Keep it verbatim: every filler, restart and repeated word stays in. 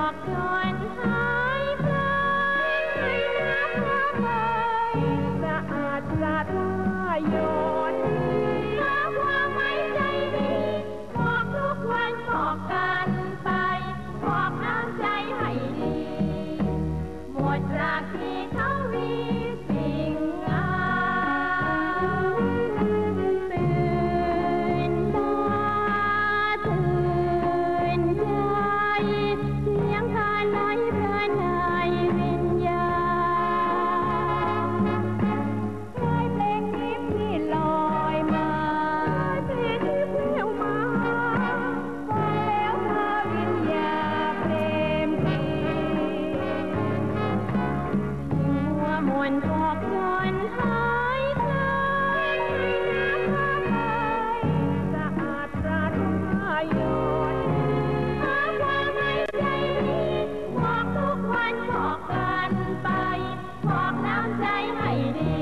อกจนหายไปสะอาดสะท้ายโยนหาความไม่ใจดีบอกทุกวันบอกกันไปบอกน้ำใจให้ดีหมดจากที่เขาวีสิ่งงามตื่นตาตื่นใจเสียงการไหลเพลินในวิญญาณเพลงเพลงทิพย์ที่ลอยมาที่ที่เพลวมาฟังแล้วพาวิญญาเปรมปรีหัวมนต์พอกจนหายไปสะอาดสะท้ายโยนหาความไม่ใจดีบอกทุกวันบอกกันไปบอกน้ำใจให้ดี